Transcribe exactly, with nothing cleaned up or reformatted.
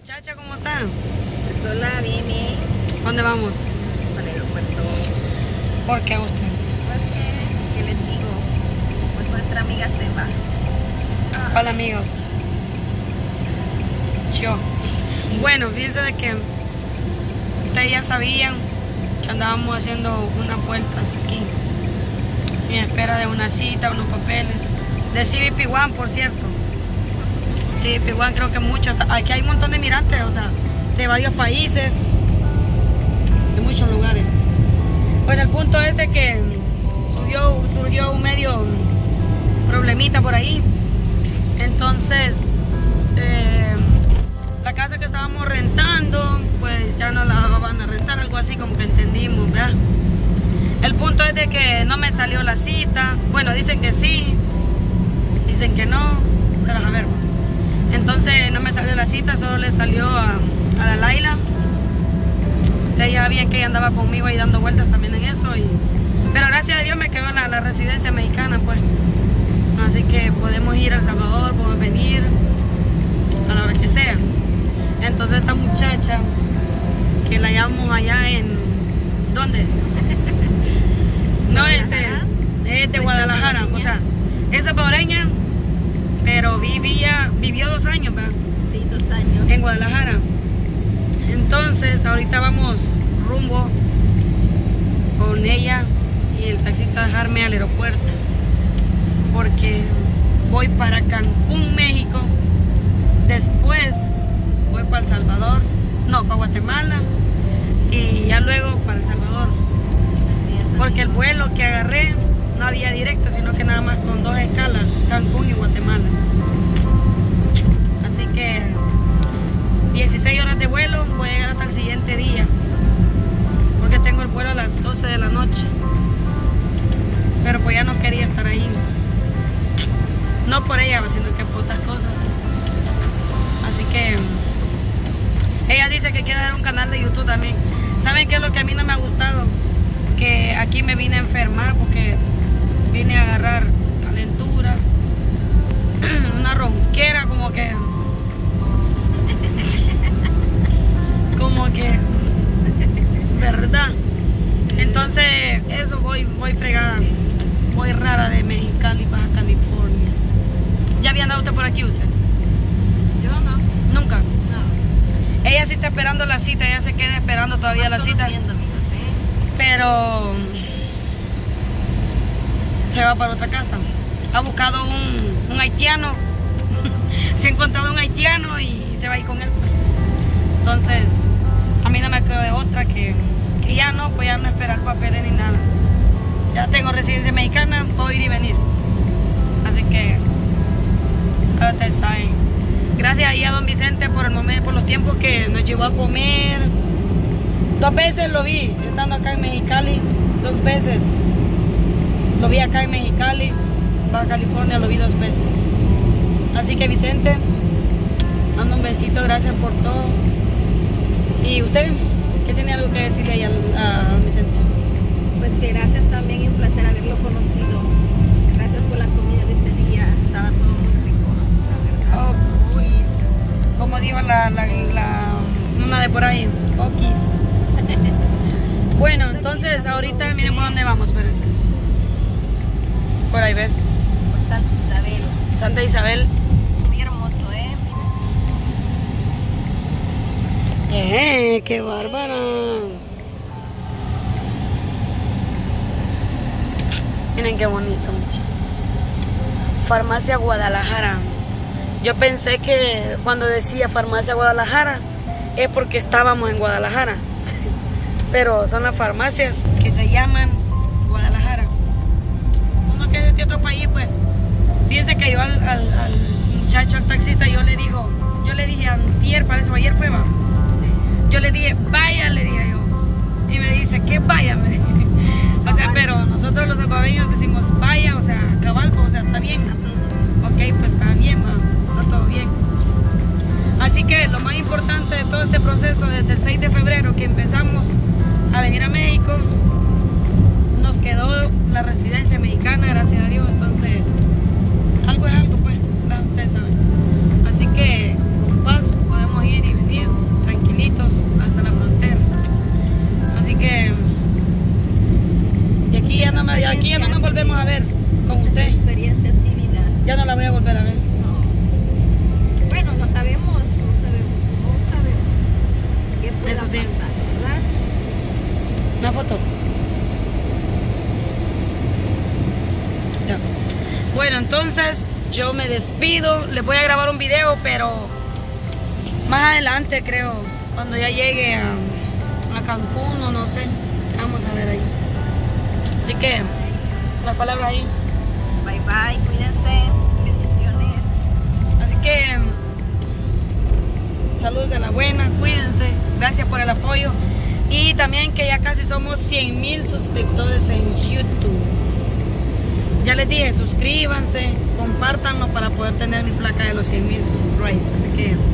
Muchacha, ¿cómo está? Pues hola, bien, bien. ¿Dónde vamos? Al aeropuerto. ¿Por qué usted? Pues que, ¿qué les digo? Pues nuestra amiga se va. Ah. Hola amigos. Yo. Bueno, fíjense de que ustedes ya sabían que andábamos haciendo unas vueltas aquí en espera de una cita, unos papeles de C B P One, por cierto. C B P One creo que muchos, aquí hay un montón de migrantes, o sea, de varios países, de muchos lugares. Bueno, el punto es de que surgió, surgió un medio problemita por ahí. Entonces eh, la casa que estábamos rentando pues ya no la van a rentar, algo así como que entendimos, ¿verdad? El punto es de que no me salió la cita. Bueno, dicen que sí, dicen que no, pero a ver. Entonces no me salió la cita, solo le salió a, a la Laila. De ella bien que ella andaba conmigo ahí dando vueltas también en eso. Y, pero gracias a Dios me quedó la, la residencia mexicana, pues. Así que podemos ir a El Salvador, podemos venir a la hora que sea. Entonces esta muchacha, que la llamamos allá en... ¿Dónde? No, este, es de Guadalajara, o sea, es salvadoreña, pero vivía, vivió dos años, ¿verdad? Sí, dos años. En Guadalajara. Entonces, ahorita vamos rumbo con ella y el taxista a dejarme al aeropuerto, porque voy para Cancún, México. Después voy para El Salvador, no, para Guatemala, y ya luego para El Salvador. Porque el vuelo que agarré no había directo, sino que nada más con dos escalas, Cancún y Guatemala. Así que dieciséis horas de vuelo, voy a llegar hasta el siguiente día, porque tengo el vuelo a las doce de la noche. Pero pues ya no quería estar ahí. No por ella, sino que por otras cosas. Así que ella dice que quiere hacer un canal de YouTube también. ¿Saben qué es lo que a mí no me ha gustado? Que aquí me vine a enfermar porque vine a agarrar calentura, una ronquera, como que como que verdad. Entonces eso, voy voy fregada, voy rara de Mexicali, Baja California. ¿Ya había andado usted por aquí usted? Yo no. Nunca. No. Ella sí está esperando la cita, ella se queda esperando todavía la cita. Pero se va para otra casa. Ha buscado un, un haitiano. Se ha encontrado un haitiano y se va a ir con él. Entonces, a mí no me quedo de otra que, que ya no, pues ya no esperar papeles ni nada. Ya tengo residencia mexicana, puedo ir y venir. Así que, ustedes saben. Gracias ahí a don Vicente por el momento, por los tiempos que nos llevó a comer. Dos veces lo vi, estando acá en Mexicali, dos veces. Lo vi acá en Mexicali, Baja California, lo vi dos veces. Así que Vicente, mando un besito, gracias por todo. ¿Y usted qué tiene algo que decirle ahí a, a Vicente? Pues que gracias también y un placer haberlo conocido. Gracias por la comida de ese día, estaba todo muy rico, la verdad. Oh, pues, como dijo la, la, la una de por ahí, okis. Bueno, entonces ahorita miren por dónde vamos, espérense. Por ahí, ver. Por Santa Isabel. Santa Isabel. Muy hermoso, ¿eh? ¡Eh! ¡Qué bárbara! Miren qué bonito, mucho. Farmacia Guadalajara. Yo pensé que cuando decía Farmacia Guadalajara es porque estábamos en Guadalajara. Pero son las farmacias que se llaman Guadalajara. Uno que es de otro país, pues. Fíjense que yo al, al, al muchacho, al taxista, yo le digo, yo le dije antier, parece, o ayer fue, va. Sí. Yo le dije, vaya, le dije yo. Y me dice, ¿qué vaya? Me dice. O sea, pero nosotros los salvadoreños decimos, vaya, o sea, cabal, o sea, está bien. Ok, pues está bien, va, está todo bien. Así que lo más importante de todo este proceso, desde el seis de febrero que empezamos a venir a México, nos quedó la residencia mexicana, gracias a Dios. Entonces, algo es algo, pues, ustedes saben. Así que con paz podemos ir y venir. Entonces yo me despido. Les voy a grabar un video, pero más adelante creo, cuando ya llegue a, a Cancún o no sé. Vamos a ver ahí. Así que la palabra ahí. Bye bye, cuídense, bendiciones. Así que saludos de la buena, cuídense, gracias por el apoyo. Y también que ya casi somos cien mil suscriptores en YouTube. Ya les dije, suscríbanse, compártanlo para poder tener mi placa de los cien mil suscriptores. Así que